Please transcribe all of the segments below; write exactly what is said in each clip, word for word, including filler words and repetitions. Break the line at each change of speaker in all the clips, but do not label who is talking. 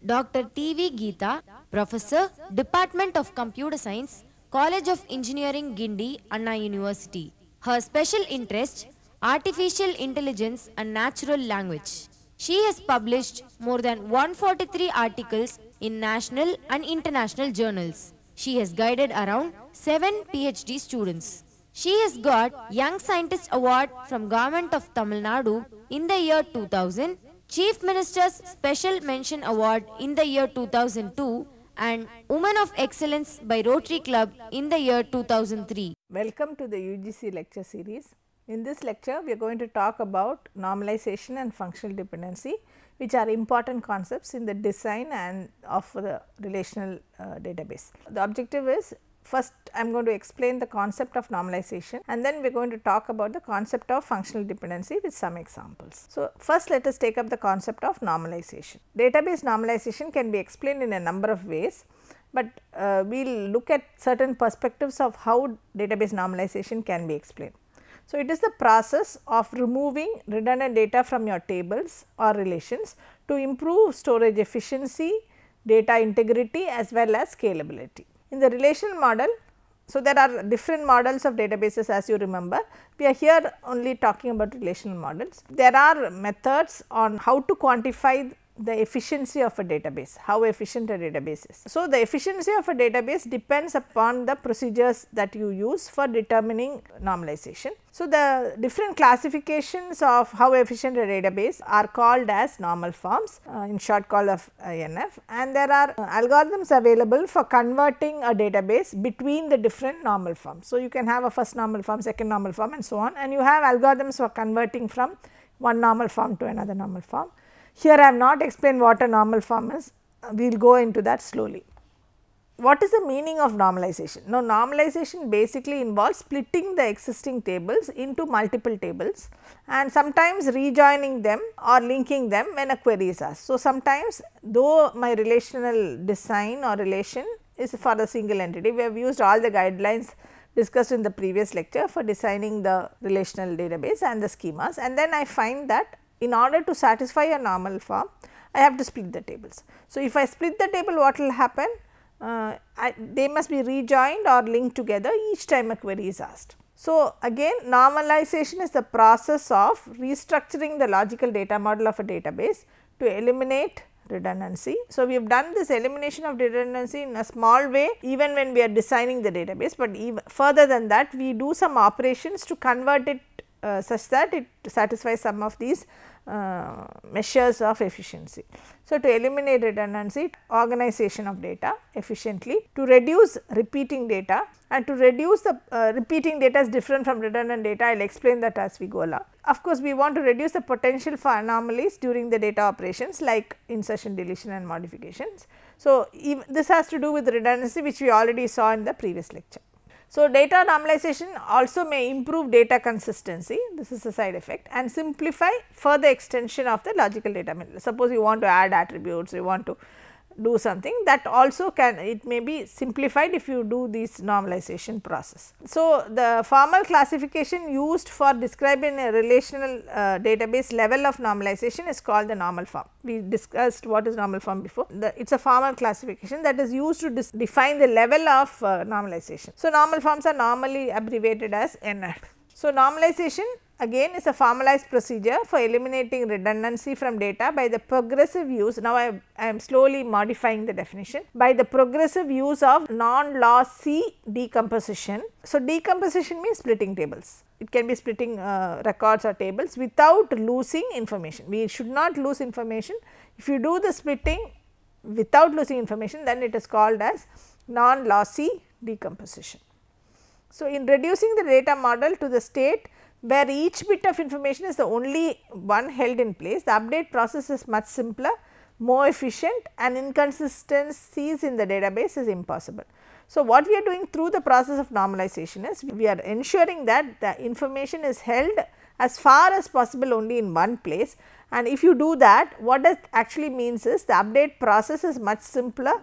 Doctor T V Geeta, Professor, Department of Computer Science, College of Engineering, Guindy, Anna University. Her special interest, Artificial Intelligence and Natural Language. She has published more than one hundred forty-three articles in national and international journals. She has guided around seven PhD students. She has got Young Scientist Award from Government of Tamil Nadu in the year two thousand, Chief Minister's Special Mention Award in the year two thousand two, and Woman of Excellence by Rotary Club in the year two thousand three.
Welcome to the U G C lecture series. In this lecture, we are going to talk about normalization and functional dependency, which are important concepts in the design and of the relational uh, database. The objective is, first I am going to explain the concept of normalization, and then we are going to talk about the concept of functional dependency with some examples. So, first let us take up the concept of normalization. Database normalization can be explained in a number of ways, but uh, we will look at certain perspectives of how database normalization can be explained. So, it is the process of removing redundant data from your tables or relations to improve storage efficiency, data integrity as well as scalability. In the relational model, so there are different models of databases, as you remember. We are here only talking about relational models. There are methods on how to quantify the efficiency of a database, how efficient a database is. So, the efficiency of a database depends upon the procedures that you use for determining normalization. So, the different classifications of how efficient a database are called as normal forms, uh, in short called of uh, N F, and there are uh, algorithms available for converting a database between the different normal forms. So, you can have a first normal form, second normal form and so on, and you have algorithms for converting from one normal form to another normal form. Here I have not explained what a normal form is, we will go into that slowly. What is the meaning of normalization? Now, normalization basically involves splitting the existing tables into multiple tables and sometimes rejoining them or linking them when a query is asked. So, sometimes though my relational design or relation is for the single entity, we have used all the guidelines discussed in the previous lecture for designing the relational database and the schemas, and then I find that in order to satisfy a normal form, I have to split the tables. So, if I split the table, what will happen? Uh, I, they must be rejoined or linked together each time a query is asked. So, again normalization is the process of restructuring the logical data model of a database to eliminate redundancy. So, we have done this elimination of redundancy in a small way even when we are designing the database, but even further than that we do some operations to convert it Uh, such that it satisfies some of these uh, measures of efficiency. So, to eliminate redundancy, organization of data efficiently, to reduce repeating data, and to reduce the uh, repeating data is different from redundant data. I will explain that as we go along. Of course, we want to reduce the potential for anomalies during the data operations like insertion, deletion and modifications. So, even this has to do with redundancy, which we already saw in the previous lecture. So, data normalization also may improve data consistency, this is a side effect, and simplify further extension of the logical data model. Suppose you want to add attributes, you want to do something, that also can, it may be simplified if you do this normalization process. So, the formal classification used for describing a relational uh, database level of normalization is called the normal form. We discussed what is normal form before. The, it is a formal classification that is used to define the level of uh, normalization. So, normal forms are normally abbreviated as N F. So, normalization again is a formalized procedure for eliminating redundancy from data by the progressive use, now I, I am slowly modifying the definition, by the progressive use of non-lossy decomposition. So, decomposition means splitting tables, it can be splitting uh, records or tables without losing information. We should not lose information. If you do the splitting without losing information, then it is called as non-lossy decomposition. So, in reducing the data model to the state where each bit of information is the only one held in place, the update process is much simpler, more efficient, and inconsistencies in the database is impossible. So, what we are doing through the process of normalization is we are ensuring that the information is held as far as possible only in one place, and if you do that, what that actually means is the update process is much simpler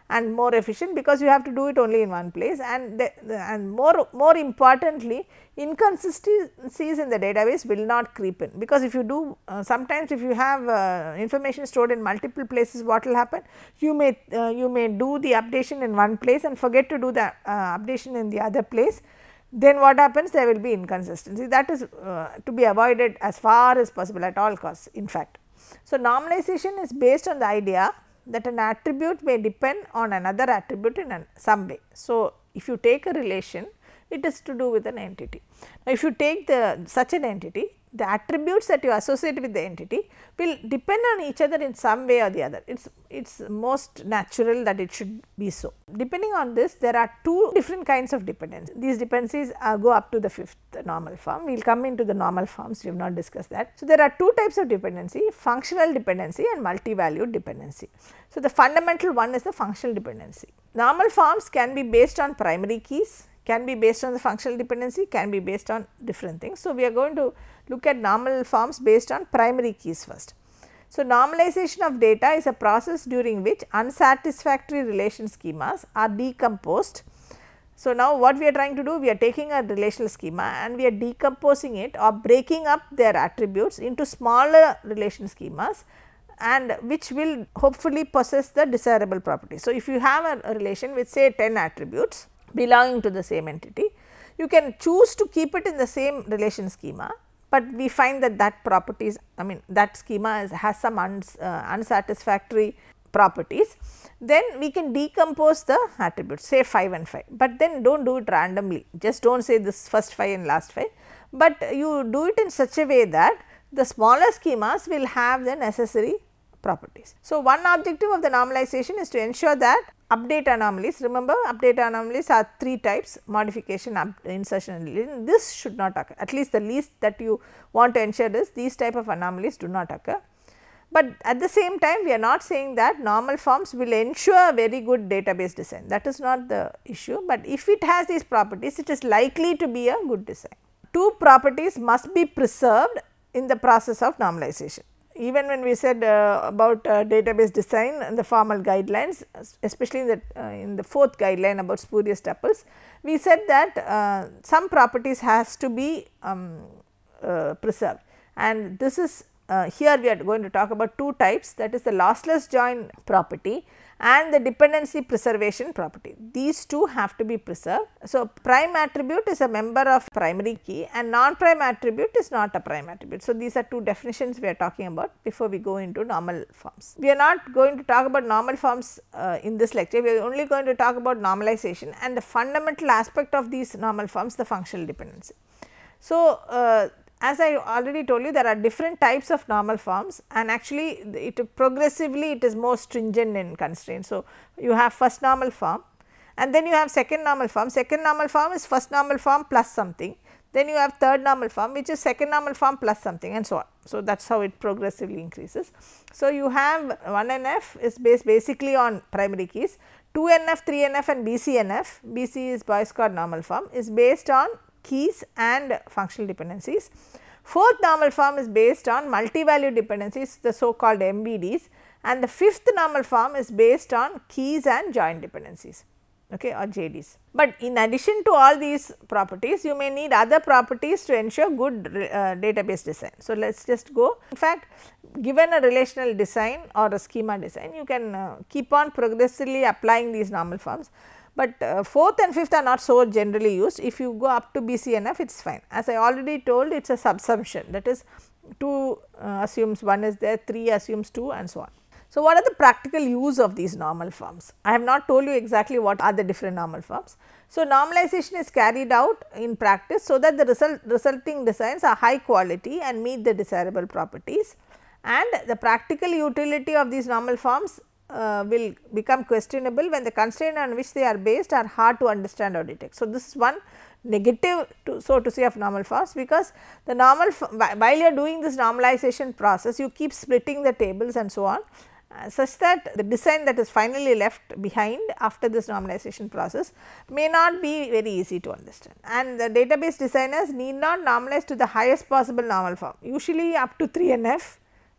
and more efficient, because you have to do it only in one place, and the, the, and more more importantly, inconsistencies in the database will not creep in, because if you do uh, sometimes if you have uh, information stored in multiple places, what will happen? You may uh, you may do the updation in one place and forget to do the uh, updation in the other place. Then what happens? There will be inconsistency. That is uh, to be avoided as far as possible, at all costs, in fact. So, normalization is based on the idea that an attribute may depend on another attribute in an, some way. So, if you take a relation, it is to do with an entity. Now, if you take the such an entity, the attributes that you associate with the entity will depend on each other in some way or the other. It is it's most natural that it should be so. Depending on this, there are two different kinds of dependencies. These dependencies uh, go up to the fifth normal form. We will come into the normal forms, we have not discussed that. So, there are two types of dependency, functional dependency and multi-valued dependency. So, the fundamental one is the functional dependency. Normal forms can be based on primary keys, can be based on the functional dependency, can be based on different things. So, we are going to look at normal forms based on primary keys first. So, normalization of data is a process during which unsatisfactory relation schemas are decomposed. So, now what we are trying to do, we are taking a relational schema and we are decomposing it or breaking up their attributes into smaller relation schemas, and which will hopefully possess the desirable properties. So, if you have a, a relation with say ten attributes belonging to the same entity, you can choose to keep it in the same relation schema, but we find that that properties, I mean that schema is, has some uns, uh, unsatisfactory properties, then we can decompose the attributes, say five and five, but then do not do it randomly, just do not say this first five and last five, but you do it in such a way that the smaller schemas will have the necessary properties. So, one objective of the normalization is to ensure that update anomalies, remember update anomalies are three types: modification, up, insertion and deletion. This should not occur, at least the least that you want to ensure is these type of anomalies do not occur. But at the same time, we are not saying that normal forms will ensure very good database design, that is not the issue, but if it has these properties, it is likely to be a good design. Two properties must be preserved in the process of normalization. Even when we said uh, about uh, database design and the formal guidelines, especially in the, uh, in the fourth guideline about spurious tuples, we said that uh, some properties has to be um, uh, preserved, and this is uh, here we are going to talk about two types, that is the lossless join property and the dependency preservation property. These two have to be preserved. So, prime attribute is a member of primary key and non-prime attribute is not a prime attribute. So, these are two definitions we are talking about before we go into normal forms. We are not going to talk about normal forms uh, in this lecture, we are only going to talk about normalization and the fundamental aspect of these normal forms, the functional dependency. So, uh, as I already told you, there are different types of normal forms, and actually it progressively it is more stringent in constraints. So, you have first normal form and then you have second normal form. Second normal form is first normal form plus something, then you have third normal form which is second normal form plus something, and so on. So, that is how it progressively increases. So, you have one N F is based basically on primary keys, two N F, three N F and B C N F, B C is Boyce-Codd normal form, is based on keys and functional dependencies. Fourth normal form is based on multi-value dependencies, the so called M V Ds, and the fifth normal form is based on keys and joint dependencies, okay, or J Ds. But in addition to all these properties, you may need other properties to ensure good uh, database design. So, let us just go. In fact, given a relational design or a schema design, you can uh, keep on progressively applying these normal forms. But uh, fourth and fifth are not so generally used. If you go up to B C N F, it is fine. As I already told, it is a subsumption, that is two uh, assumes one is there, three assumes two, and so on. So, what are the practical use of these normal forms? I have not told you exactly what are the different normal forms. So, normalization is carried out in practice so that the result, resulting designs are high quality and meet the desirable properties, and the practical utility of these normal forms Uh, will become questionable when the constraint on which they are based are hard to understand or detect. So, this is one negative to, so to say, of normal forms, because the normal while you are doing this normalization process, you keep splitting the tables and so on, uh, such that the design that is finally left behind after this normalization process may not be very easy to understand, and the database designers need not normalize to the highest possible normal form, usually up to three N F.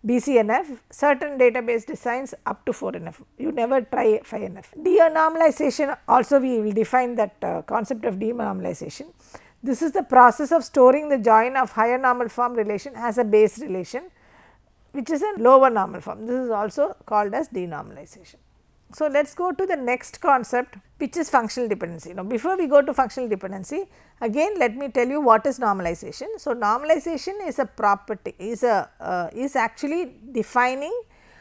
B C N F, certain database designs up to four N F, you never try five N F. De-normalization, also we will define that uh, concept of de-normalization. This is the process of storing the join of higher normal form relation as a base relation, which is a lower normal form. This is also called as denormalization. So, let us go to the next concept, which is functional dependency. Now, before we go to functional dependency, again let me tell you what is normalization. So, normalization is a property, is a uh, is actually defining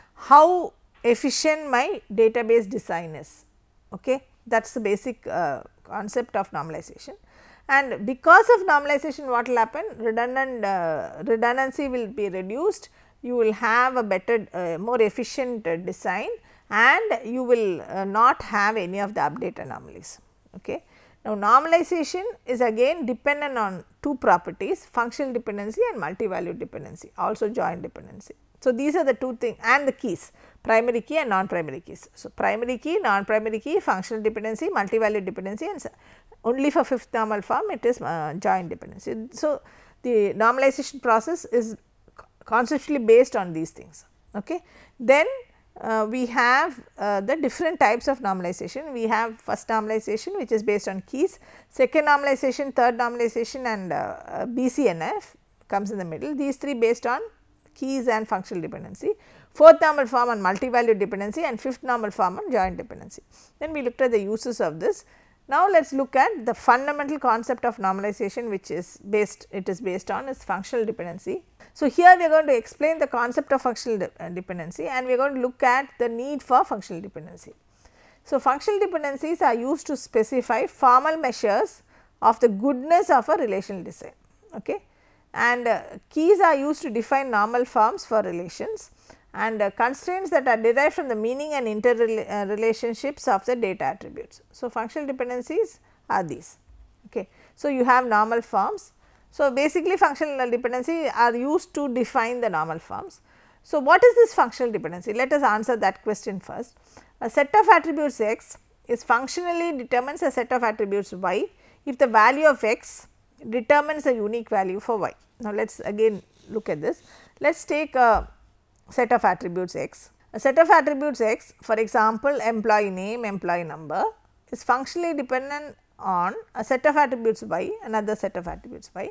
how efficient my database design is. Okay, that is the basic uh, concept of normalization. And because of normalization, what will happen? Redundant uh, redundancy will be reduced. You will have a better, uh, more efficient uh, design, and you will uh, not have any of the update anomalies. Okay. Now, normalization is again dependent on two properties, functional dependency and multi-value dependency, also joint dependency. So, these are the two things, and the keys, primary key and non-primary keys. So, primary key, non-primary key, functional dependency, multi-value dependency, and only for fifth normal form it is uh, joint dependency. So, the normalization process is conceptually based on these things. Okay. Then uh, we have uh, the different types of normalization. We have first normalization, which is based on keys, second normalization, third normalization, and uh, uh, B C N F comes in the middle. These three based on keys and functional dependency, fourth normal form on multi-value dependency, and fifth normal form on joint dependency. Then we looked at the uses of this. Now, let us look at the fundamental concept of normalization, which is based, it is based on is functional dependency. So, here we are going to explain the concept of functional de uh, dependency, and we are going to look at the need for functional dependency. So, functional dependencies are used to specify formal measures of the goodness of a relational design. Okay. And uh, keys are used to define normal forms for relations, and uh, constraints that are derived from the meaning and interrelationships uh, of the data attributes. So, functional dependencies are these. Okay. So, you have normal forms. So, basically functional dependency are used to define the normal forms. So, what is this functional dependency? Let us answer that question first. A set of attributes x is functionally determines a set of attributes y if the value of x determines a unique value for y. Now, let us again look at this. Let us take a set of attributes x. A set of attributes x, for example, employee name, employee number, is functionally dependent on a set of attributes y, another set of attributes y.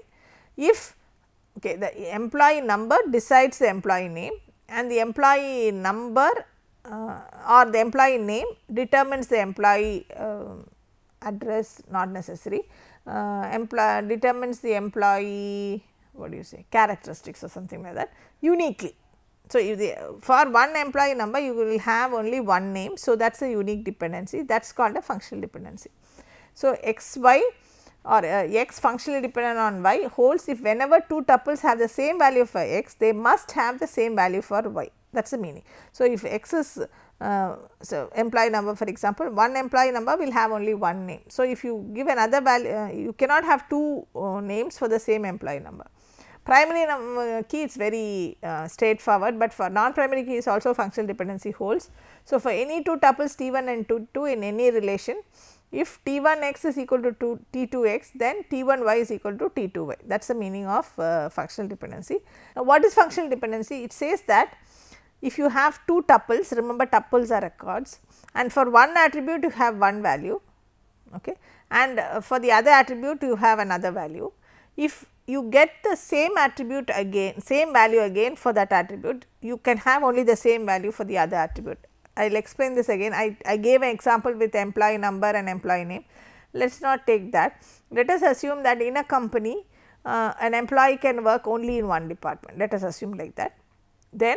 If okay, the employee number decides the employee name, and the employee number uh, or the employee name determines the employee uh, address, not necessary, uh, employee determines the employee, what do you say, characteristics or something like that uniquely. So, if the, for one employee number you will have only one name. So, that is a unique dependency, that is called a functional dependency. So, x y or uh, x functionally dependent on y holds if whenever two tuples have the same value for x, they must have the same value for y, that is the meaning. So, if x is uh, so employee number, for example, one employee number will have only one name. So, if you give another value, uh, you cannot have two uh, names for the same employee number. Primary uh, key is very uh, straightforward, but for non-primary key is also functional dependency holds. So, for any two tuples T one and T two in any relation, if T one x is equal to T two x, then T one y is equal to T two y, that is the meaning of uh, functional dependency. Now, what is functional dependency? It says that if you have two tuples, remember tuples are records, and for one attribute you have one value, okay, and uh, for the other attribute you have another value. If you get the same attribute again, same value again for that attribute, you can have only the same value for the other attribute. I will explain this again. I, I gave an example with employee number and employee name. Let us not take that. Let us assume that in a company, uh, an employee can work only in one department. Let us assume like that. Then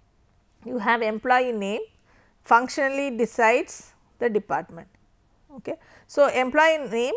you have employee name functionally decides the department. Okay. So, employee name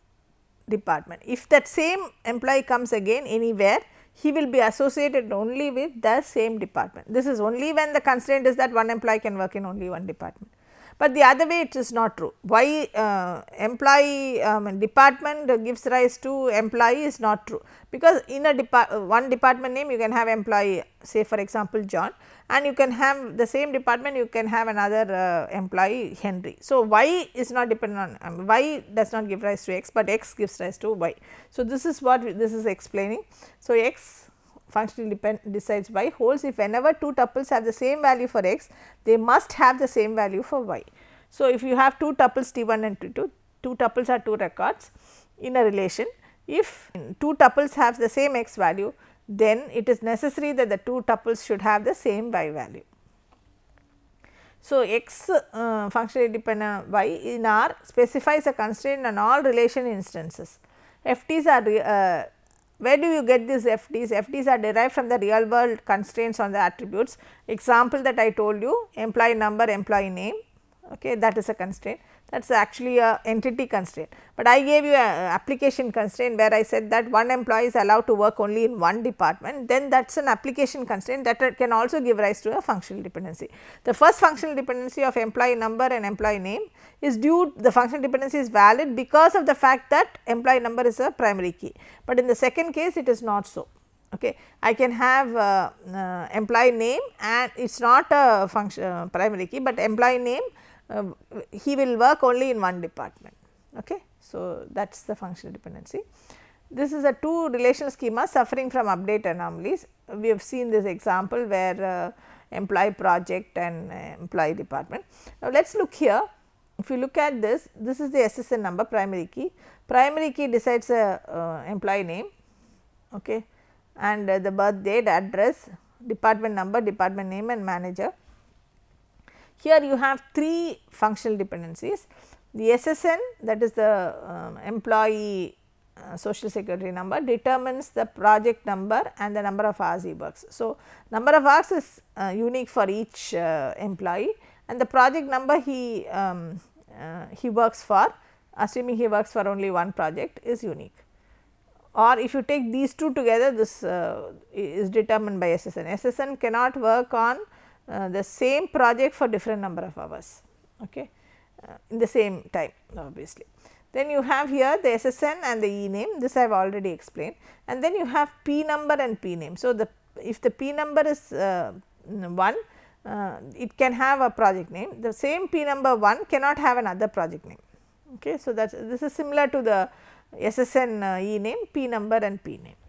department. If that same employee comes again anywhere, he will be associated only with the same department. This is only when the constraint is that one employee can work in only one department. But the other way it is not true. Why uh, employee um, department gives rise to employee is not true, because in a depart one department name you can have employee, say for example John, and you can have the same department you can have another uh, employee Henry. So, y is not dependent on um, y does not give rise to x, but x gives rise to y. So, this is what this is explaining. So, x functionally depend decides by holds if whenever two tuples have the same value for x, they must have the same value for y. So, if you have two tuples T one and T two, two tuples are two records in a relation. If two tuples have the same x value, then it is necessary that the two tuples should have the same y value. So, x uh, functionally dependent y in R specifies a constraint on all relation instances. F Ts are uh, where do you get these F Ts? F Ts are derived from the real world constraints on the attributes. Example that I told you, employee number, employee name, okay, that is a constraint. That is actually a entity constraint, but I gave you a application constraint where I said that one employee is allowed to work only in one department, then that is an application constraint that can also give rise to a functional dependency. The first functional dependency of employee number and employee name is due, the functional dependency is valid because of the fact that employee number is a primary key, but in the second case it is not so. Okay. I can have uh, uh, employee name and it is not a function uh, primary key, but employee name Uh, he will work only in one department. Okay. So, that is the functional dependency. This is a two relational schema suffering from update anomalies. We have seen this example where uh, employee project and uh, employee department. Now, let us look here. If you look at this, this is the S S N number, primary key. Primary key decides a uh, employee name, okay, and uh, the birth date, address, department number, department name and manager. Here you have three functional dependencies. The S S N, that is the uh, employee uh, social security number, determines the project number and the number of hours he works. So, number of hours is uh, unique for each uh, employee and the project number he um, uh, he works for, assuming he works for only one project, is unique. Or if you take these two together, this uh, is determined by S S N. S S N cannot work on Uh, the same project for different number of hours, okay, uh, in the same time obviously. Then you have here the S S N and the E name, this I have already explained, and then you have P number and P name. So, the if the P number is uh, one, uh, it can have a project name, the same P number one cannot have another project name. Okay. So, that is this is similar to the S S N uh, E name, P number and P name.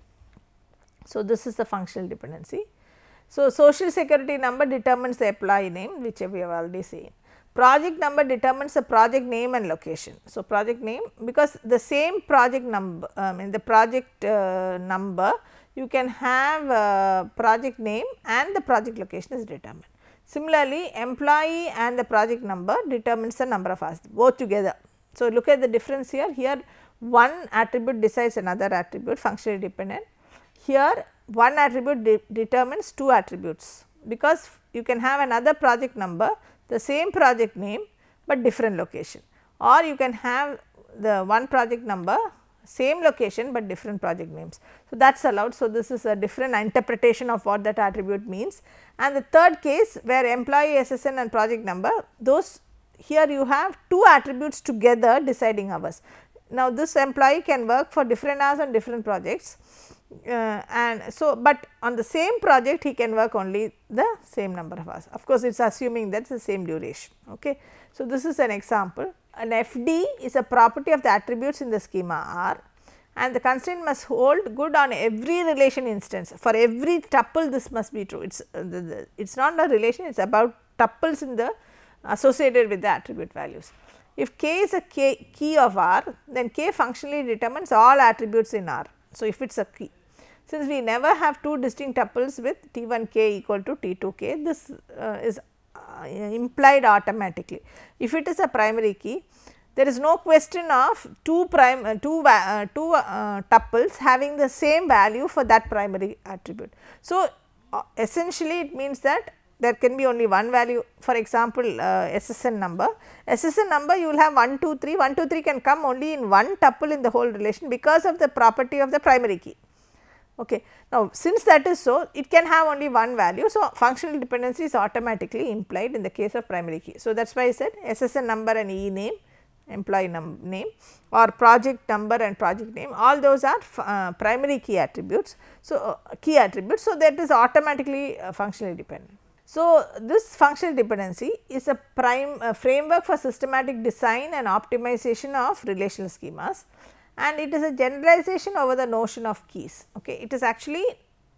So, this is the functional dependency. So, social security number determines the employee name, which we have already seen. Project number determines the project name and location. So, project name, because the same project number um, in the project uh, number you can have uh, project name and the project location is determined. Similarly, employee and the project number determines the number of hours, both together. So, look at the difference here, here one attribute decides another attribute, functionally dependent. Here one attribute de determines two attributes, because you can have another project number, the same project name, but different location, or you can have the one project number, same location, but different project names. So, that is allowed. So, this is a different interpretation of what that attribute means. And the third case where employee S S N and project number, those here you have two attributes together deciding hours. Now, this employee can work for different hours on different projects. Uh, and so, but on the same project he can work only the same number of hours. Of course, it is assuming that is the same duration. Okay. So, this is an example. An F D is a property of the attributes in the schema R, and the constraint must hold good on every relation instance. For every tuple this must be true. It is uh, the, the, it is not a relation, it is about tuples in the associated with the attribute values. If k is a k, key of R, then k functionally determines all attributes in R. So, if it is a key, since we never have two distinct tuples with T one k equal to T two k, this uh, is uh, implied automatically. If it is a primary key, there is no question of two prime uh, two uh, two uh, tuples having the same value for that primary attribute. So, uh, essentially it means that there can be only one value. For example, uh, S S N number, S S N number you will have one, two, three, one, two, three can come only in one tuple in the whole relation because of the property of the primary key. Okay. Now, since that is so, it can have only one value. So, functional dependency is automatically implied in the case of primary key. So, that is why I said S S N number and E name, employee num name, or project number and project name, all those are uh, primary key attributes. So, uh, key attributes. So, that is automatically uh, functionally dependent. So, this functional dependency is a prime uh, framework for systematic design and optimization of relational schemas, and it is a generalization over the notion of keys. Okay. It is actually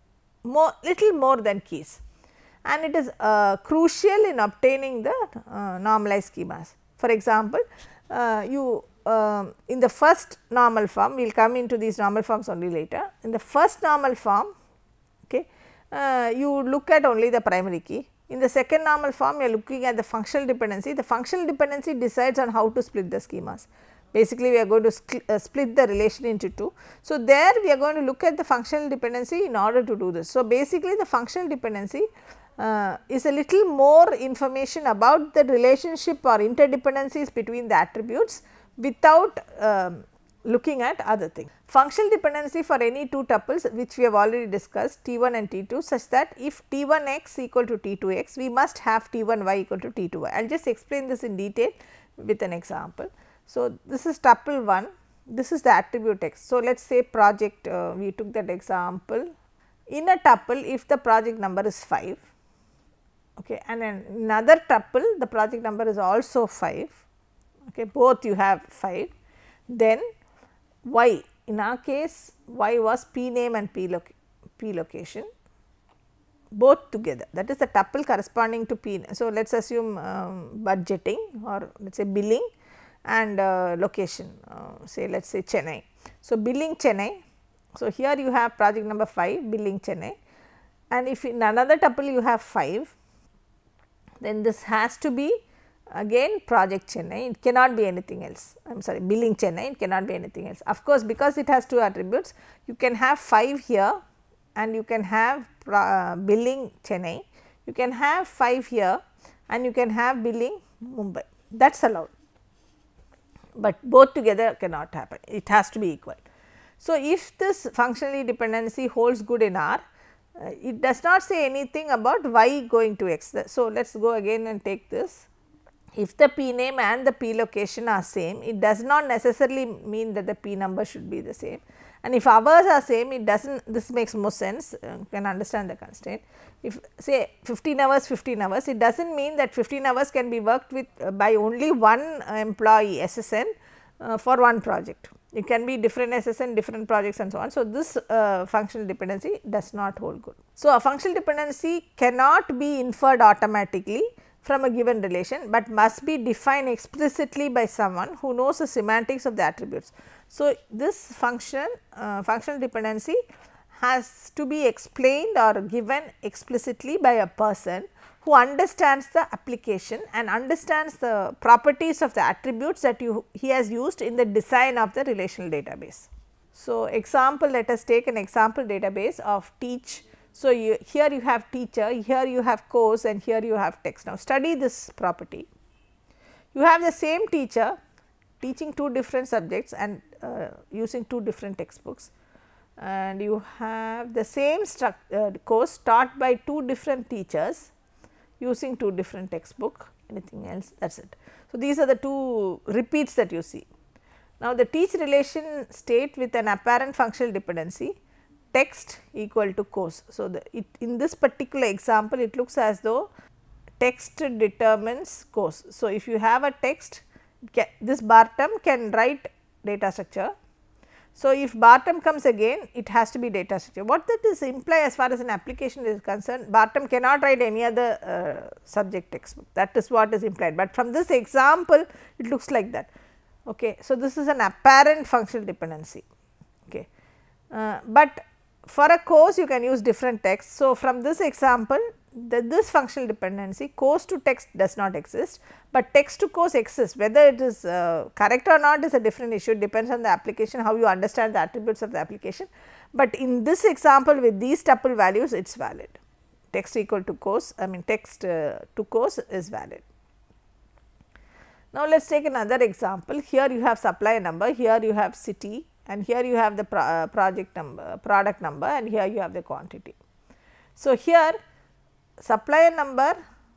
more little more than keys, and it is uh, crucial in obtaining the uh, normalized schemas. For example, uh, you uh, in the first normal form, we will come into these normal forms only later. In the first normal form, okay, uh, you look at only the primary key. In the second normal form, you are looking at the functional dependency. The functional dependency decides on how to split the schemas. Basically, we are going to uh, split the relation into two. So, there we are going to look at the functional dependency in order to do this. So, basically the functional dependency uh, is a little more information about the relationship or interdependencies between the attributes without um, looking at other things. Functional dependency for any two tuples, which we have already discussed, T one and T two, such that if T one x equal to T two x, we must have T one y equal to T two y. I will just explain this in detail with an example. So, this is tuple one, this is the attribute x. So, let us say project, uh, we took that example. In a tuple, if the project number is five, okay, and in another tuple, the project number is also five, okay, both you have five, then y, in our case y was p name and p, loc p location, both together, that is the tuple corresponding to p. So, let us assume um, budgeting or let us say billing and uh, location, uh, say let us say Chennai. So, billing Chennai. So, here you have project number five, billing Chennai, and if in another tuple you have five, then this has to be again project Chennai, it cannot be anything else. I am sorry, billing Chennai, it cannot be anything else. Of course, because it has two attributes, you can have five here and you can have uh, billing Chennai, you can have five here and you can have billing Mumbai, that is allowed, but both together cannot happen, it has to be equal. So, if this functionally dependency holds good in R, uh, it does not say anything about y going to x. So, let us go again and take this. If the p name and the p location are same, it does not necessarily mean that the p number should be the same, and if hours are same, it does not, this makes more sense, uh, you can understand the constraint. If say fifteen hours, fifteen hours, it does not mean that fifteen hours can be worked with uh, by only one employee S S N uh, for one project. It can be different S S N, different projects and so on. So, this uh, functional dependency does not hold good. So, a functional dependency cannot be inferred automatically from a given relation, but must be defined explicitly by someone who knows the semantics of the attributes. So, this function uh, functional dependency has to be explained or given explicitly by a person who understands the application and understands the properties of the attributes that you he has used in the design of the relational database. So, example, let us take an example database of teach. So, you, here you have teacher, here you have course and here you have text. Now, study this property. You have the same teacher teaching two different subjects and uh, using two different textbooks, and you have the same uh, course taught by two different teachers using two different textbook, anything else, that is it. So, these are the two repeats that you see. Now, the teach relation state with an apparent functional dependency text equal to course. So, the it in this particular example, it looks as though text determines course. So, if you have a text, can, this bar term can write data structure. So, if bar term comes again, it has to be data structure. What that is imply as far as an application is concerned, bar term cannot write any other uh, subject textbook, that is what is implied, but from this example it looks like that. Okay. So, this is an apparent functional dependency. Okay. Uh, but for a course you can use different text. So, from this example, the, this functional dependency course to text does not exist, but text to course exists. Whether it is uh, correct or not is a different issue, depends on the application, how you understand the attributes of the application. But in this example with these tuple values, it is valid. Text equal to course, I mean text uh, to course is valid. Now, let us take another example. Here you have supplier number, here you have city, and here you have the pro uh, project number, product number, and here you have the quantity. So, here supplier number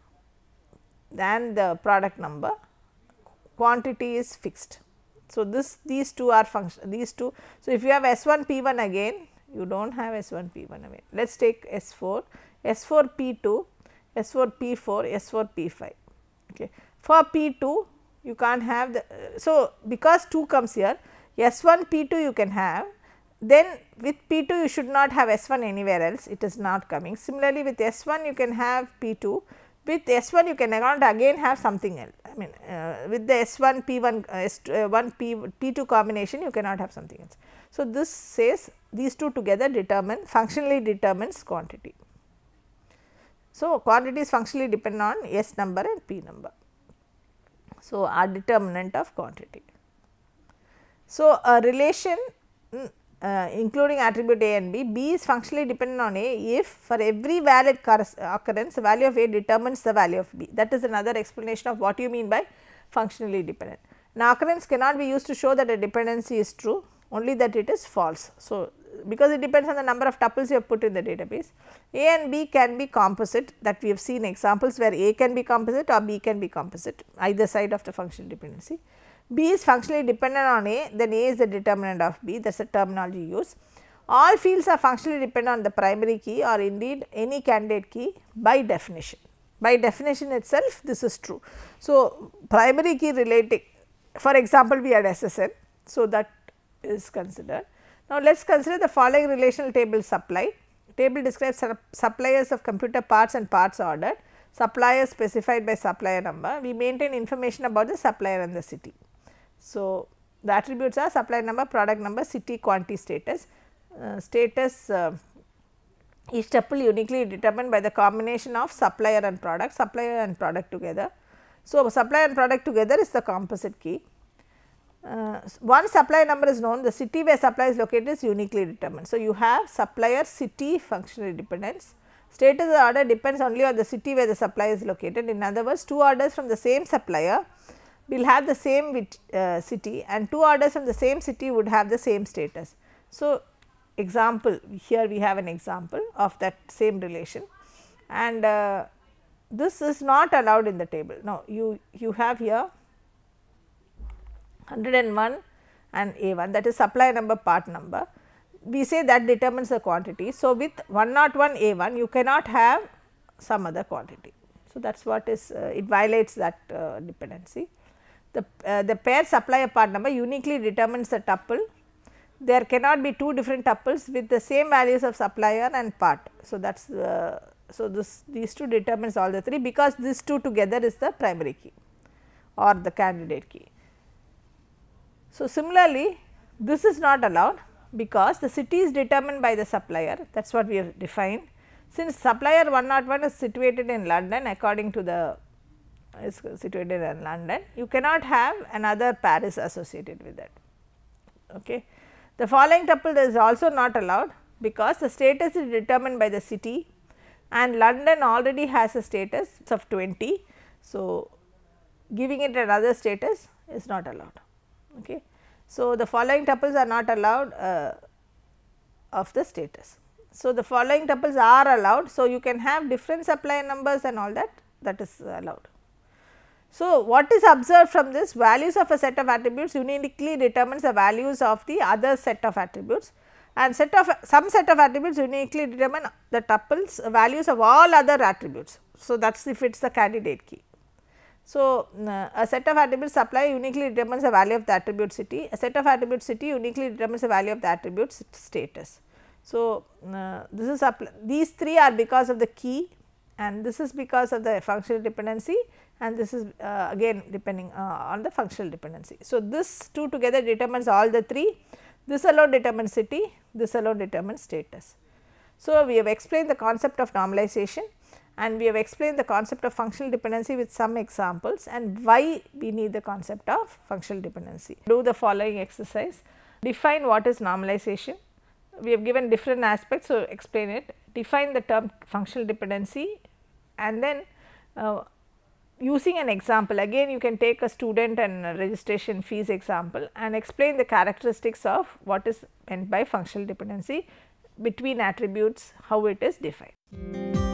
and the product number, quantity is fixed. So, this these two are function these two. So, if you have S one P one again, you do not have S one P one again. Let us take S four, S four P two, S four P four, S four P five. Okay. For P two, you can't have the. Uh, so, because two comes here, S one P two you can have, then with P two you should not have S one anywhere else, it is not coming. Similarly, with S one you can have P two, with S one you can again have something else. I mean uh, with the S one P one uh, S one P, P2 combination you cannot have something else. So, this says these two together determine functionally determines quantity. So, quantity is functionally dependent on S number and P number. So, are determinant of quantity. So, a relation uh, including attribute A and B, B is functionally dependent on A if for every valid occurrence the value of A determines the value of B. That is another explanation of what you mean by functionally dependent. Now, occurrence cannot be used to show that a dependency is true, only that it is false. So, because it depends on the number of tuples you have put in the database. A and B can be composite, that we have seen examples where A can be composite or B can be composite, either side of the functional dependency. B is functionally dependent on A, then A is the determinant of B, that is the terminology used. All fields are functionally dependent on the primary key or indeed any candidate key by definition. By definition itself this is true. So, primary key relating, for example, we had S S N, so that is considered. Now, let us consider the following relational table supply. Table describes suppliers of computer parts and parts ordered, suppliers specified by supplier number. We maintain information about the supplier and the city. So, the attributes are supplier number, product number, city, quantity, status. Uh, status uh, is tuple uniquely determined by the combination of supplier and product, supplier and product together. So, supplier and product together is the composite key. Uh, one supplier number is known, the city where supply is located is uniquely determined. So, you have supplier city functional dependence. Status of the order depends only on the city where the supply is located. In other words, two orders from the same supplier will have the same uh, city and two orders from the same city would have the same status. So, example, here we have an example of that same relation, and uh, this is not allowed in the table. Now, you, you have here one hundred one and A one, that is supplier number, part number. We say that determines the quantity. So, with one oh one A one you cannot have some other quantity. So, that is what is uh, it violates that uh, dependency. The, uh, the pair supplier part number uniquely determines the tuple. There cannot be two different tuples with the same values of supplier and part. So, that is uh, so this these two determines all the three, because these two together is the primary key or the candidate key. So, similarly, this is not allowed because the city is determined by the supplier, that is what we have defined. Since supplier one oh one is situated in London, according to the is situated in London, you cannot have another Paris associated with that. Okay. The following tuple is also not allowed because the status is determined by the city and London already has a status of twenty. So, giving it another status is not allowed. Okay. So, the following tuples are not allowed uh, of the status. So, the following tuples are allowed. So, you can have different supplier numbers and all that, that is allowed. So, what is observed from this? Values of a set of attributes uniquely determines the values of the other set of attributes, and set of some set of attributes uniquely determine the tuples values of all other attributes. So, that is if it is the candidate key. So, uh, a set of attributes supply uniquely determines the value of the attribute city, a set of attribute city uniquely determines the value of the attribute status. So, uh, this is these three are because of the key, and this is because of the functional dependency, and this is uh, again depending uh, on the functional dependency. So, this two together determines all the three, this alone determines city, this alone determines status. So, we have explained the concept of normalization, and we have explained the concept of functional dependency with some examples and why we need the concept of functional dependency. Do the following exercise: define what is normalization. We have given different aspects, so explain it. Define the term functional dependency, and then uh, using an example, again you can take a student and a registration fees example and explain the characteristics of what is meant by functional dependency between attributes, how it is defined.